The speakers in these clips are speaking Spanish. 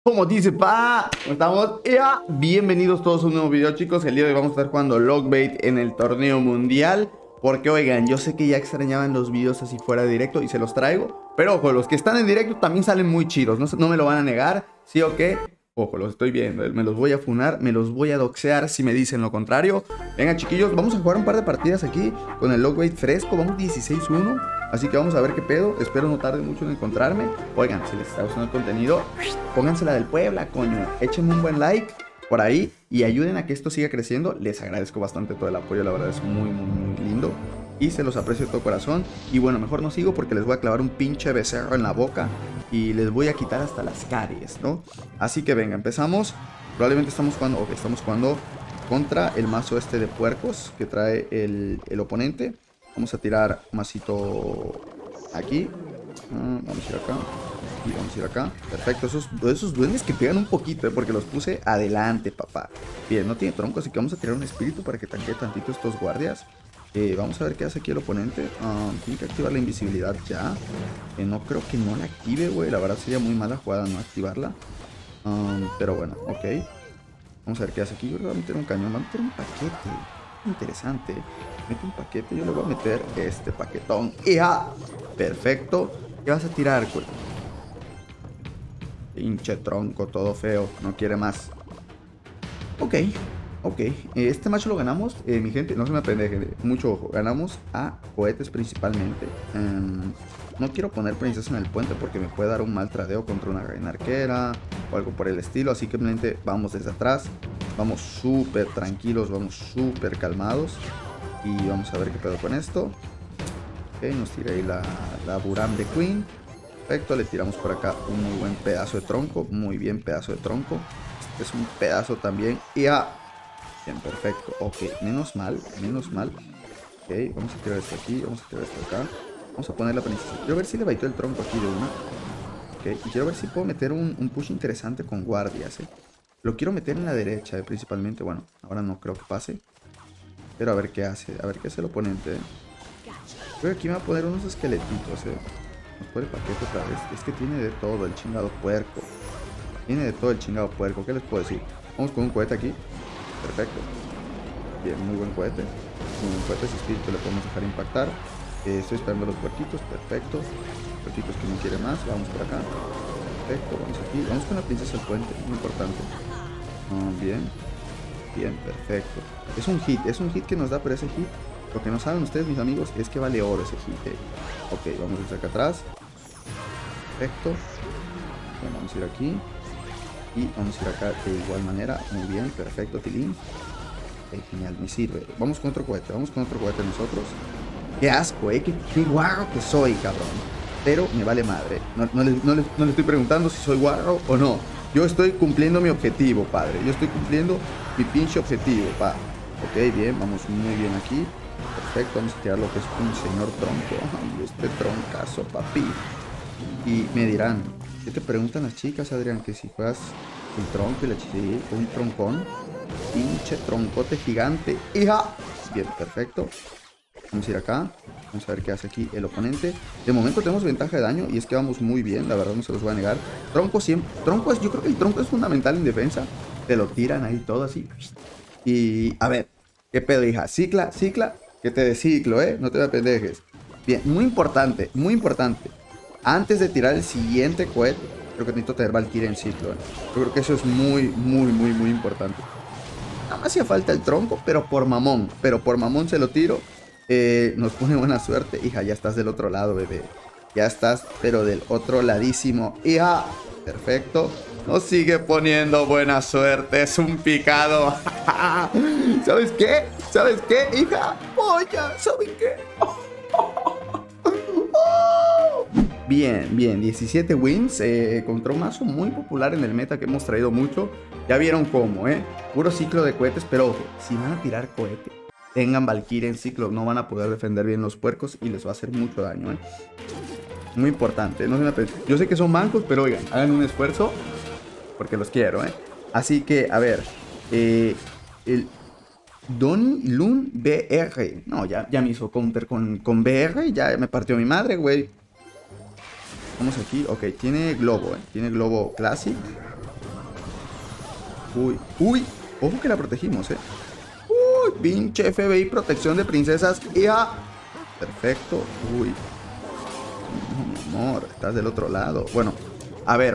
Como dice pa, estamos ya. Bienvenidos todos a un nuevo video, chicos. El día de hoy vamos a estar jugando Logbait en el torneo mundial. Porque oigan, yo sé que ya extrañaban los videos así fuera de directo y se los traigo. Pero ojo, los que están en directo también salen muy chidos. No me lo van a negar, ¿sí o qué? Ojo, los estoy viendo. Me los voy a funar, me los voy a doxear si me dicen lo contrario. Venga, chiquillos, vamos a jugar un par de partidas aquí con el Logbait fresco. Vamos 16-1. Así que vamos a ver qué pedo. Espero no tarde mucho en encontrarme. Oigan, si les está gustando el contenido, pónganse la del Puebla, coño. Échenme un buen like por ahí y ayuden a que esto siga creciendo. Les agradezco bastante todo el apoyo, la verdad es muy lindo. Y se los aprecio de todo corazón. Y bueno, mejor no sigo porque les voy a clavar un pinche becerro en la boca y les voy a quitar hasta las caries, ¿no? Así que venga, empezamos. Probablemente estamos jugando contra el mazo este de puercos que trae el oponente. Vamos a tirar masito aquí. Vamos a ir acá. Y vamos a ir acá. Perfecto. Esos duendes que pegan un poquito, porque los puse adelante, papá. Bien, no tiene tronco, así que vamos a tirar un espíritu para que tanquee tantito estos guardias. Vamos a ver qué hace aquí el oponente. Tiene que activar la invisibilidad ya. No creo que no la active, güey. La verdad sería muy mala jugada no activarla. Pero bueno, ok. Vamos a ver qué hace aquí. Yo le voy a meter un cañón. Va a meter un paquete. Interesante. Mete un paquete. Yo le voy a meter este paquetón. ¡Ya! Perfecto. ¿Qué vas a tirar, güey? Pinche tronco, todo feo. No quiere más. Ok. Ok. Este match lo ganamos. Mi gente, no se me apendeje. Mucho ojo. Ganamos a cohetes principalmente. No quiero poner princesa en el puente porque me puede dar un mal tradeo contra una reina arquera o algo por el estilo. Así que simplemente vamos desde atrás. Vamos súper tranquilos, vamos súper calmados. Y vamos a ver qué pedo con esto. Ok, nos tira ahí la Buram de Queen. Perfecto, le tiramos por acá un muy buen pedazo de tronco. Muy bien, pedazo de tronco. Este es un pedazo también. Y bien, perfecto. Ok, menos mal, menos mal. Ok, vamos a tirar esto aquí, vamos a tirar esto acá. Vamos a poner la princesa. Quiero ver si le baitó el tronco aquí de una. Ok, y quiero ver si puedo meter un push interesante con guardias, Lo quiero meter en la derecha, principalmente. Bueno, ahora no creo que pase. Pero a ver qué hace. A ver qué hace el oponente, Creo que aquí me va a poner unos esqueletitos, Nos pone paquete otra vez. Es que tiene de todo el chingado puerco. Tiene de todo el chingado puerco. ¿Qué les puedo decir? Vamos con un cohete aquí. Perfecto. Bien, muy buen cohete. Muy buen cohete. Ese espíritu le podemos dejar impactar. Estoy esperando los puerquitos. Perfecto. Puerquitos que no quiere más. Vamos por acá. Perfecto. Vamos aquí. Vamos con la princesa al puente. Muy importante. Bien. Bien, perfecto. Es un hit. Es un hit que nos da, pero ese hit, lo que no saben ustedes, mis amigos, es que vale oro ese hit. Ok, vamos desde acá atrás. Perfecto. Bueno, vamos a ir aquí. Y vamos a ir acá de igual manera. Muy bien, perfecto, Tilín. Genial, me sirve. Vamos con otro cohete nosotros. Qué asco, qué guarro que soy, cabrón. Pero me vale madre. No le estoy preguntando si soy guarro o no. Yo estoy cumpliendo mi objetivo, padre. Yo estoy cumpliendo mi pinche objetivo, pa. Ok, bien, vamos muy bien aquí. Perfecto, vamos a tirar lo que es un señor tronco. Ay, este troncazo, papi. Y me dirán, ¿qué te preguntan las chicas, Adrián? Que si juegas el tronco y la chica, un troncón. Pinche troncote gigante. ¡Hija! Bien, perfecto. Vamos a ir acá. Vamos a ver qué hace aquí el oponente. De momento tenemos ventaja de daño y es que vamos muy bien. La verdad no se los voy a negar. Tronco siempre. Yo creo que el tronco es fundamental en defensa. Te lo tiran ahí todo así. Y a ver, ¿qué pedo, hija? Cicla. Que te deciclo, No te me pendejes. Bien, muy importante, muy importante. Antes de tirar el siguiente cohete, creo que necesito tener Valkyria en ciclo, Yo creo que eso es muy importante. Nada más hacía falta el tronco, pero por mamón se lo tiro. Nos pone buena suerte. Hija, ya estás del otro lado, bebé. Ya estás, pero del otro ladísimo. Hija, perfecto. Nos sigue poniendo buena suerte. Es un picado. ¿Sabes qué? ¿Sabes qué, hija? Polla, ¿saben qué? Bien, 17 wins contra un mazo muy popular en el meta que hemos traído mucho. Ya vieron cómo, Puro ciclo de cohetes, pero ojo, si van a tirar cohete, tengan Valkyria en ciclo, no van a poder defender bien los puercos y les va a hacer mucho daño, Muy importante, no se me... Yo sé que son mancos, pero oigan, hagan un esfuerzo porque los quiero, Así que, a ver, el Donny Lun BR. No, ya me hizo counter con BR, ya me partió mi madre, güey. Vamos aquí, ok, tiene globo, Tiene globo Classic. Uy, uy. Ojo que la protegimos, Uy, pinche FBI, protección de princesas. ¡Ya! Perfecto. Uy. No, mi amor, estás del otro lado. Bueno, a ver.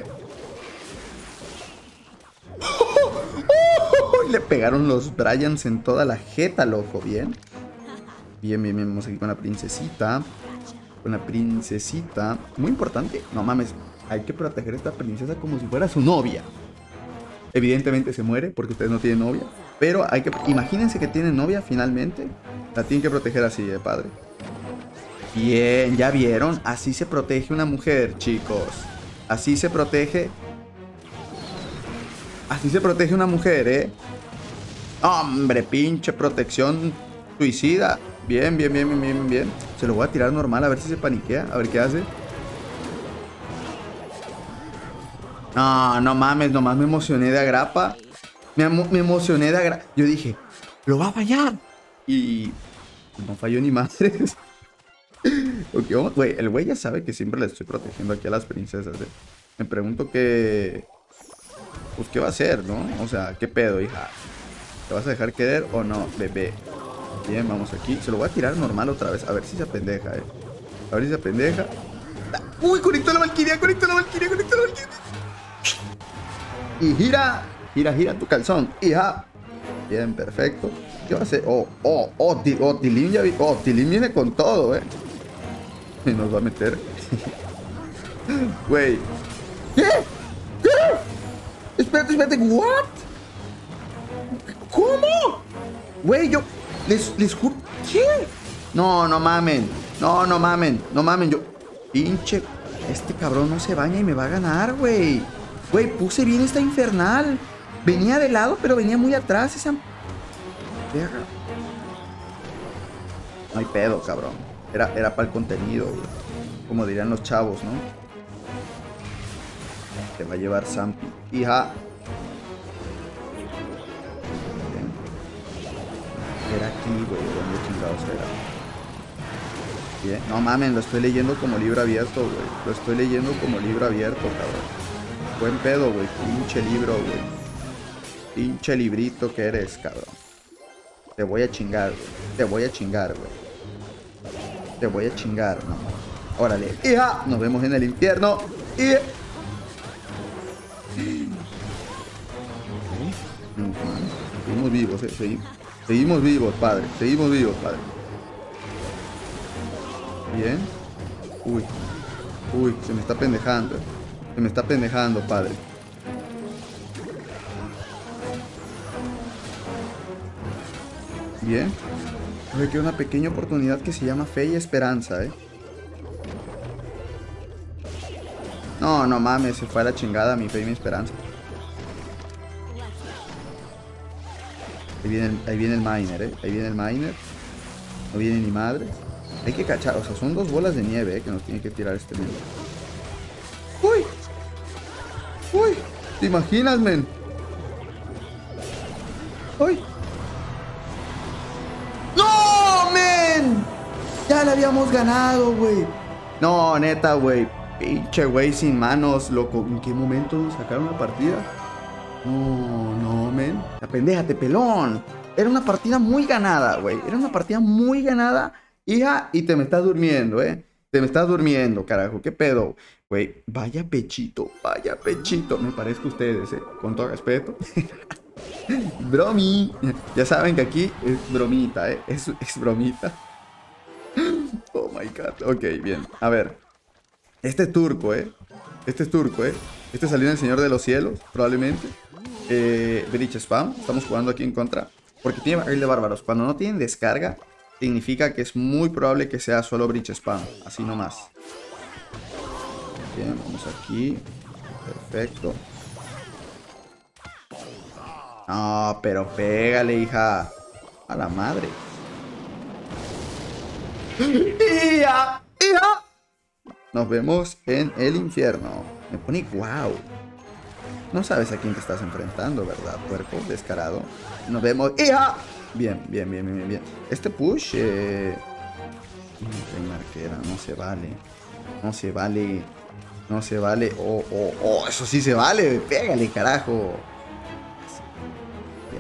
Le pegaron los Bryans en toda la jeta, loco. Bien. Bien, bien, bien. Vamos aquí con la princesita. Con la princesita. Muy importante. No mames. Hay que proteger a esta princesa como si fuera su novia. Evidentemente se muere porque ustedes no tienen novia. Pero hay que... Imagínense que tienen novia finalmente. La tienen que proteger así, padre. Bien, ya vieron. Así se protege una mujer, chicos. Así se protege. Así se protege una mujer, Hombre, pinche protección suicida. Bien, bien, bien, bien, bien, bien. Se lo voy a tirar normal a ver si se paniquea. A ver qué hace. No, no mames, nomás me emocioné de agrapa. Me emocioné de agrapa. Yo dije, lo va a fallar. Y no falló ni madres. Okay, güey, el güey ya sabe que siempre le estoy protegiendo aquí a las princesas, Me pregunto qué... Pues qué va a hacer, ¿no? O sea, ¿qué pedo, hija? ¿Te vas a dejar querer o no, bebé? Bien, vamos aquí. Se lo voy a tirar normal otra vez. A ver si se apendeja, A ver si se apendeja. ¡Uy! Conectó la Valkyria, conectó la Valkyria, conectó la Valkyria. Y gira, gira, gira tu calzón. Hija. Bien, perfecto. ¿Qué va a hacer? Tilín ya vi. Tilín viene con todo, Y nos va a meter. Güey. ¿Qué? ¿Qué? Espérate, espérate. ¿What? ¿Cómo? Güey, yo les juro. ¿Qué? No, no mamen. No, no mamen. No mamen. Yo. Pinche. Este cabrón no se baña y me va a ganar, güey. Güey, puse bien esta infernal. Venía de lado, pero venía muy atrás esa. No hay pedo, cabrón. Era para el contenido, güey. Como dirían los chavos, ¿no? Te va a llevar Zampi. Hija. Bien. Era aquí, güey. ¿Dónde chingados era? Bien. No mames, lo estoy leyendo como libro abierto, güey. Lo estoy leyendo como libro abierto, cabrón. Buen pedo, güey. Pinche libro, güey. Pinche librito que eres, cabrón. Te voy a chingar, güey. Te voy a chingar, güey. Te voy a chingar, no. Órale. ¡Hija! Nos vemos en el infierno. Y... Seguimos vivos, Seguimos vivos, padre. Seguimos vivos, padre. Bien. Uy. Uy, se me está pendejando. Se me está pendejando, padre. Bien. Me queda una pequeña oportunidad que se llama fe y esperanza, No, no mames, se fue a la chingada mi fe y mi esperanza. Ahí viene el miner, Ahí viene el miner. No viene ni madres. Hay que cachar, o sea, son dos bolas de nieve, que nos tiene que tirar este men. ¡Uy! ¡Uy! ¿Te imaginas, men? ¡Uy! ¡No, men! Ya le habíamos ganado, güey. No, neta, güey. Pinche güey sin manos, loco. ¿En qué momento nos sacaron la partida? No, no, men. Apendéjate, pelón. Era una partida muy ganada, güey. Era una partida muy ganada, hija, y te me estás durmiendo, Te me estás durmiendo, carajo. ¿Qué pedo? Güey, vaya pechito, vaya pechito. Me parezco a ustedes, Con todo respeto. Bromi. Ya saben que aquí es bromita, Es bromita. Oh my god. Ok, bien. A ver. Este es turco, Este es turco, Este salió en el Señor de los Cielos, probablemente. Breach Spam. Estamos jugando aquí en contra. Porque tiene barril de bárbaros. Cuando no tienen descarga, significa que es muy probable que sea solo Breach Spam. Así nomás. Bien, vamos aquí. Perfecto. No, pero pégale, hija. A la madre. ¡Hija! ¡Hija! Nos vemos en el infierno. Me pone wow. No sabes a quién te estás enfrentando, ¿verdad, puerco? Descarado. Nos vemos. ¡Hija! Bien, bien, bien, bien, bien. Este push... marquera, no se vale. No se vale. No se vale. Oh, eso sí se vale. Pégale, carajo.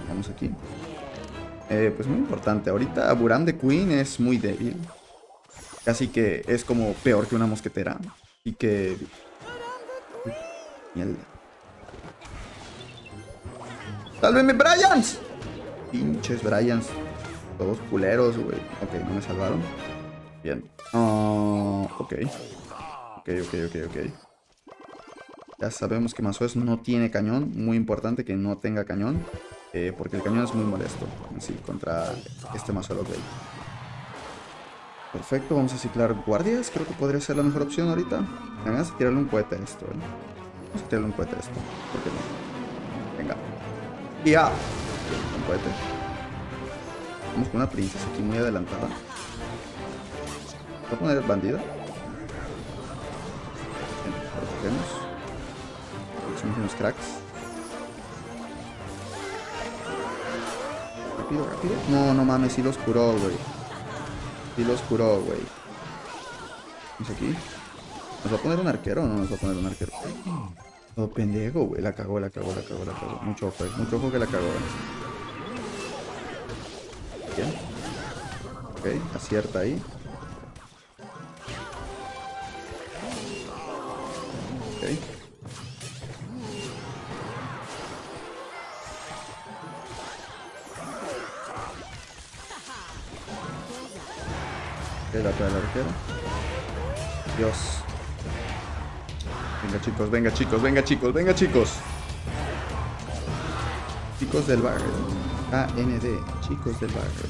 Vamos aquí. Pues muy importante. Ahorita Buram de Queen es muy débil. Casi que es como peor que una mosquetera. Y que... Mierda. ¡Sálvenme, Bryans! Pinches Bryans. Todos culeros, güey. Ok, no me salvaron. Bien. Ok. Ok. Ya sabemos que Mazoes no tiene cañón. Muy importante que no tenga cañón. Porque el cañón es muy molesto. Sí, contra este Mazuelo Gate. Perfecto, vamos a ciclar guardias. Creo que podría ser la mejor opción ahorita. Vamos a tirarle un cohete a esto, Vamos a tirarle un cohete a esto. ¿Por qué no? Venga. ¡Ya! Un cohete. Vamos con una princesa aquí muy adelantada. Voy a poner bandida. Bien, protegemos. Somos unos cracks. Rápido. No mames, sí los curó, güey. Vamos aquí. ¿Nos va a poner un arquero o no nos va a poner un arquero? Oh, pendejo, güey. La cagó. Mucho ojo que la cagó. Bien. Ok, acierta ahí. Ok. La para el arquero. Dios. Venga chicos. Chicos del barrio. AND. Chicos del barrio.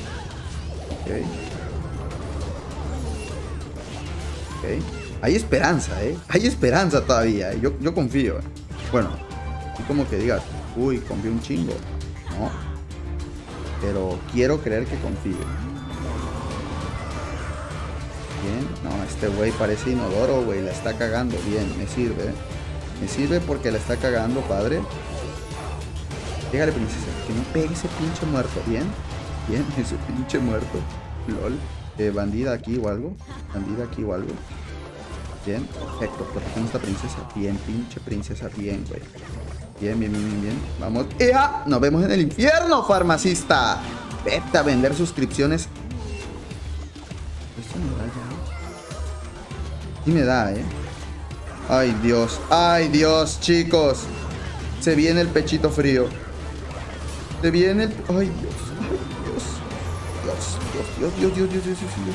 Ok. Hay esperanza, Hay esperanza todavía. Yo confío. Bueno. Y como que digas, uy, confío un chingo. No. Pero quiero creer que confío. Bien, no, este güey parece inodoro, güey, la está cagando. Bien, me sirve porque la está cagando, padre. Pégale, princesa, que no pegue ese pinche muerto. Bien, ese pinche muerto. Lol. Bandida aquí o algo. Bien, perfecto, protegemos a esta princesa. Bien, pinche princesa, bien, güey. Bien. Vamos. ¡Ea! Nos vemos en el infierno, farmacista. Vete a vender suscripciones. Esto me da ya. Sí me da, Ay, Dios, chicos. Se viene el pechito frío. Ay, Dios.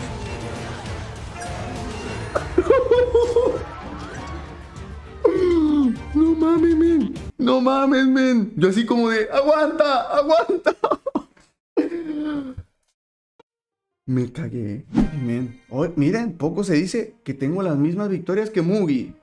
No mames, men. Yo así como de, aguanta. Me cagué. Oh, miren, poco se dice que tengo las mismas victorias que Mugi.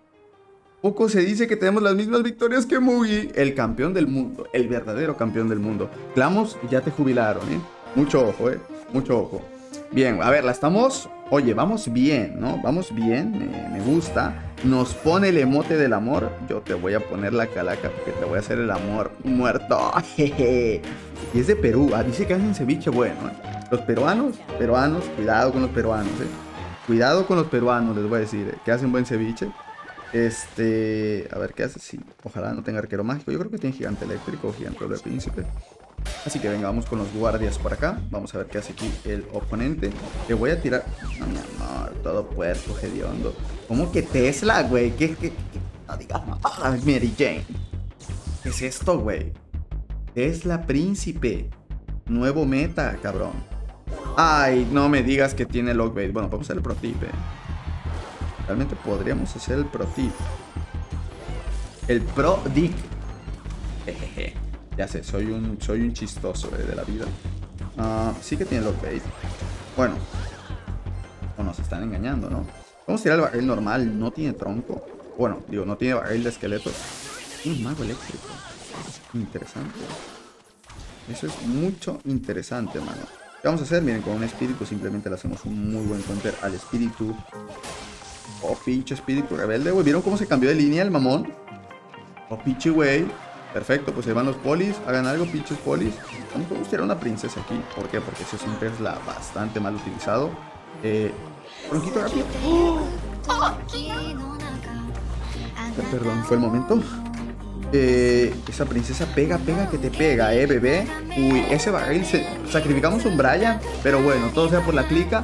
El campeón del mundo. El verdadero campeón del mundo. Clamus, ya te jubilaron, Mucho ojo, Bien, a ver, la estamos... Oye, vamos bien, ¿no? Vamos bien, me gusta. Nos pone el emote del amor. Yo te voy a poner la calaca porque te voy a hacer el amor muerto. Jeje. Y es de Perú. Dice que hacen ceviche bueno, Los peruanos, cuidado con los peruanos, Cuidado con los peruanos, les voy a decir, que hacen buen ceviche. A ver, ¿qué hace? Sí, ojalá no tenga arquero mágico. Yo creo que tiene gigante eléctrico o gigante de príncipe. Así que venga, vamos con los guardias por acá. Vamos a ver qué hace aquí el oponente. Le voy a tirar... No, mi amor, todo puerco, hediondo. ¿Cómo que Tesla, güey? ¿Qué? No digas más. Mary Jane. ¿Qué es esto, güey? Tesla príncipe. Nuevo meta, cabrón. Ay, no me digas que tiene lockbait. Bueno, vamos a hacer el pro tip, Realmente podríamos hacer el pro tip. El pro dick. Jejeje. Ya sé, soy un chistoso de la vida. Sí que tiene lockbait. Bueno. O nos están engañando, ¿no? Vamos a tirar el barril normal. No tiene tronco. Bueno, digo, no tiene barril de esqueletos. Un mago eléctrico. Interesante. Eso es mucho interesante, mano. ¿Qué vamos a hacer? Miren, con un espíritu simplemente le hacemos un muy buen counter al espíritu. Oh, pinche espíritu rebelde, güey. ¿Vieron cómo se cambió de línea el mamón? Oh, pinche güey. Perfecto, pues se van los polis. Hagan algo, pinches polis. Vamos a tirar una princesa aquí. ¿Por qué? Porque ese es un Tesla bastante mal utilizado. Bronquito rápido. ¡Oh! Perdón, fue el momento. Esa princesa pega que te pega, bebé. Uy, ese barril sacrificamos un Brian. Pero bueno, todo sea por la clica.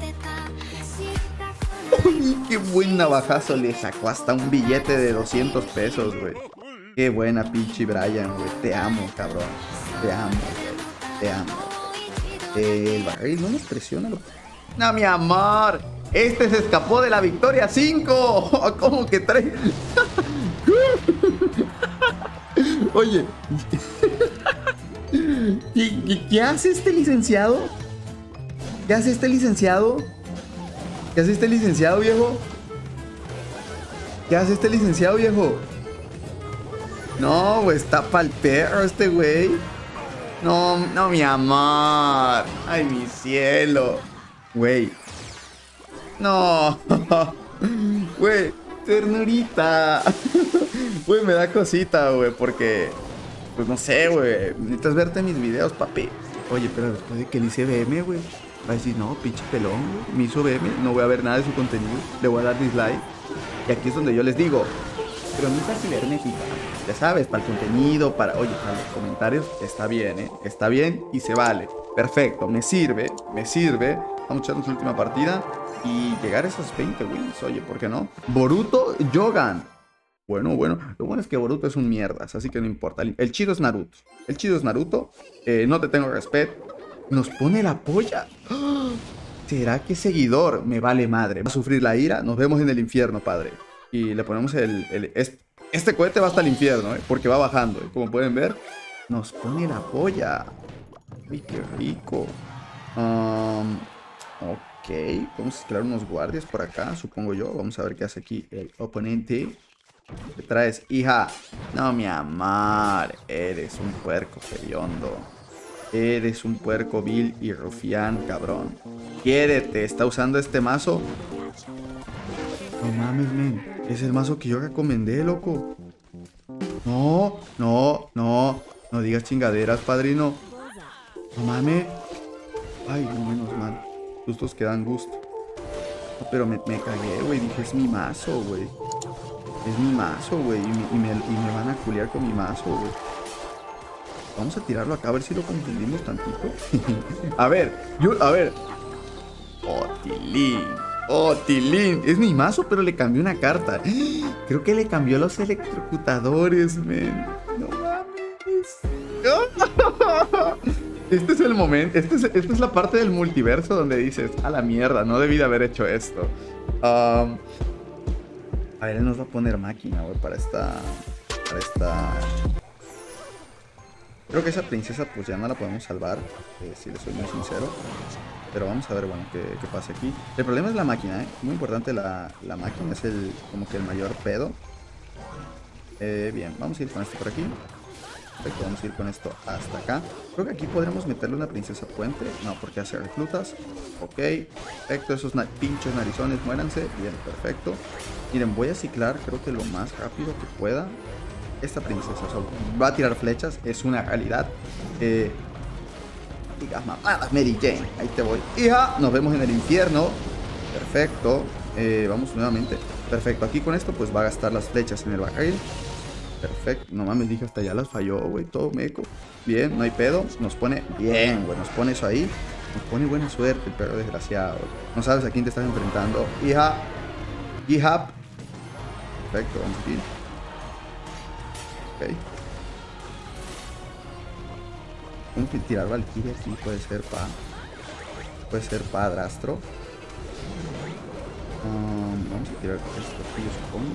Uy, qué buen navajazo le sacó hasta un billete de 200 pesos, güey. Qué buena pinche Brian, güey. Te amo, cabrón. Te amo, güey. Te amo. El barril no nos presiona. No, mi amor. Este se escapó de la victoria 5. ¿Cómo que trae? Oye. ¿Qué hace este licenciado? ¿Qué hace este licenciado? ¿Qué hace este licenciado, viejo? ¿Qué hace este licenciado, viejo? No, güey, está pa'l perro este güey. No, no, mi amor. Ay, mi cielo. Güey. No. Güey, ternurita. Güey, me da cosita, güey, porque... Pues no sé, güey. Necesitas verte mis videos, papi. Oye, pero después de que le hice BM, güey, va a decir, no, pinche pelón, güey. Me hizo BM, no voy a ver nada de su contenido. Le voy a dar dislike. Y aquí es donde yo les digo, pero no es cibernética. Ya sabes, para el contenido, para... Oye, para los comentarios, está bien, ¿eh? Está bien y se vale. Perfecto, me sirve, me sirve. Vamos a echarnos la última partida y llegar a esos 20 wins. Oye, ¿por qué no? Boruto Yogan. Bueno, bueno. Lo bueno es que Boruto es un mierdas, así que no importa. El chido es Naruto. El chido es Naruto. No te tengo respeto. Nos pone la polla. ¡Oh! ¿Será que seguidor? Me vale madre. Va a sufrir la ira. Nos vemos en el infierno, padre. Y le ponemos este cohete va hasta el infierno, porque va bajando. Como pueden ver, nos pone la polla. Uy, qué rico. Ok, vamos a escalar unos guardias por acá, supongo yo. Vamos a ver qué hace aquí el oponente. ¿Qué traes, hija? No, mi amor. Eres un puerco hediondo. Eres un puerco vil y rufián, cabrón. Quiérete, está usando este mazo. No mames, men. Es el mazo que yo recomendé, loco. No, no, no. No digas chingaderas, padrino. No mames. Ay, no, menos mal. Sustos que dan gusto. No, pero me cagué, güey. Dije, es mi mazo, güey. Es mi mazo, güey. Y me van a culiar con mi mazo, güey. Vamos a tirarlo acá a ver si lo confundimos tantito. A ver. Otilín. Otilín. Es mi mazo, pero le cambié una carta. Creo que le cambió los electrocutadores, men. No mames. Este es el momento. Esta es la parte del multiverso donde dices, a la mierda, no debí de haber hecho esto. A ver, él nos va a poner máquina, güey, para esta... Creo que esa princesa pues ya no la podemos salvar, si le soy muy sincero. Pero vamos a ver, bueno, qué pasa aquí. El problema es la máquina, muy importante la máquina, es como que el mayor pedo. Bien, vamos a ir con esto por aquí. Perfecto, vamos a ir con esto hasta acá. Creo que aquí podremos meterle una princesa puente. No, porque hace reclutas. Ok, perfecto, esos pinchos narizones, muéranse. Bien, perfecto. Miren, voy a ciclar, creo que lo más rápido que pueda. Esta princesa, o sea, va a tirar flechas, es una realidad. Digas mamadas, Mary Jane, ahí te voy. Hija, nos vemos en el infierno. Perfecto, vamos nuevamente. Perfecto, aquí con esto pues va a gastar las flechas en el barril. Perfecto, no mames, dije hasta ya las falló, güey, todo meco. Bien, no hay pedo, nos pone bien, güey, nos pone eso ahí. Nos pone buena suerte, el perro desgraciado. No sabes a quién te estás enfrentando. Hija, hija. Perfecto, vamos aquí. Ok. Tengo que tirar Valkyrie aquí, puede ser padrastro. Vamos a tirar esto aquí, yo supongo.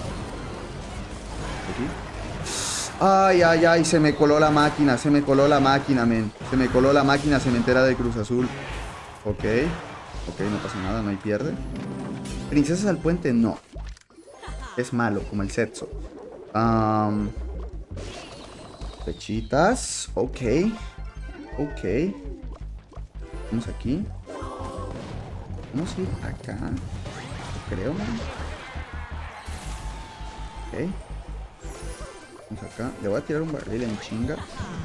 Aquí. Ay, ay, ay, se me coló la máquina, men. Se me coló la máquina, se me entera de Cruz Azul. Ok, no pasa nada, no hay pierde. Princesas al puente, no. Es malo, como el Setsu. Flechitas, ok. Vamos aquí. Vamos a ir acá. Creo, man. Ok. Vamos acá. Le voy a tirar un barril en chinga.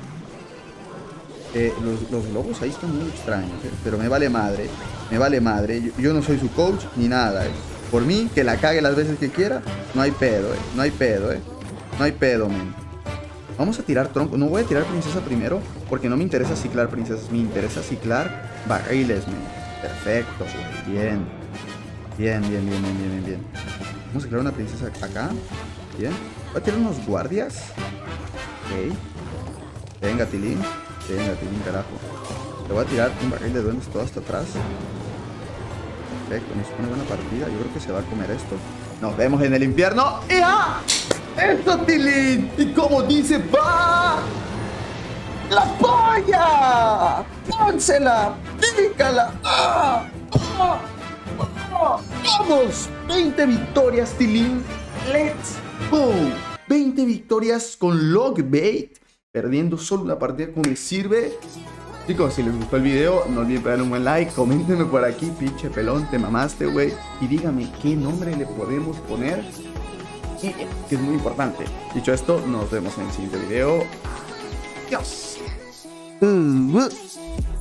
Los globos ahí están muy extraños, pero me vale madre. Yo no soy su coach ni nada. Por mí, que la cague las veces que quiera. No hay pedo, No hay pedo, men. Vamos a tirar tronco. No voy a tirar princesa primero porque no me interesa ciclar princesas. Me interesa ciclar barriles, man. Perfecto, güey. Bien. Bien. Vamos a ciclar una princesa acá. Bien. Voy a tirar unos guardias. Ok. Venga, Tilín, carajo. Le voy a tirar un barril de duendes todo hasta atrás. Perfecto, nos pone buena partida. Yo creo que se va a comer esto. Nos vemos en el infierno. ¡Ya! ¡Eso, Tilín! Y como dice, ¡va! ¡La polla! ¡Pónsela! ¡Pícala! ¡Ah! ¡Ah! ¡Ah! ¡Vamos! 20 victorias, Tilín. ¡Let's go! 20 victorias con Logbait. Perdiendo solo una partida como me sirve. Chicos, si les gustó el video, no olviden pegarle un buen like. Coméntenme por aquí, pinche pelón, te mamaste, güey. Y díganme qué nombre le podemos poner, que es muy importante. Dicho esto, nos vemos en el siguiente video. Adiós.